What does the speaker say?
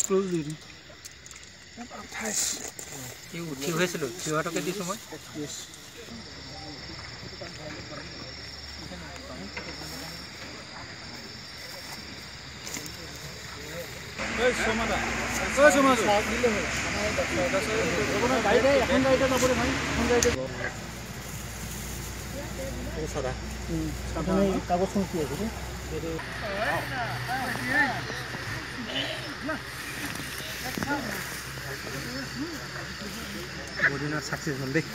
close দি দিম 28 এই উঠি হৈছিল থিয়টকে দিছো মই ইয়েস ওই সমাদা সাথ দিলে হয় আমার গাইড এখন গাইডে না পড়ে ভাই এখন গাইডে ও সাদা সামনে কাগজ কোন কি আছে বডিনা সাকসেস হল দেখ